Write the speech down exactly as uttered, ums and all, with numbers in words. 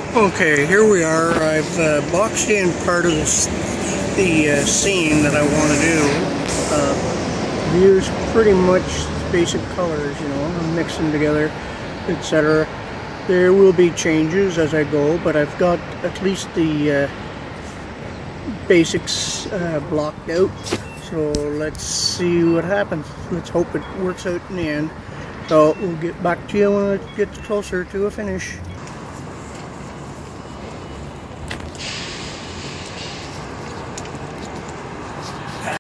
Okay, here we are. I've uh, boxed in part of this, the uh, scene that I want to do. Uh, use pretty much basic colors, you know, I'm mixing together, et cetera. There will be changes as I go, but I've got at least the uh, basics uh, blocked out. So let's see what happens. Let's hope it works out in the end. So we'll get back to you when it gets closer to a finish.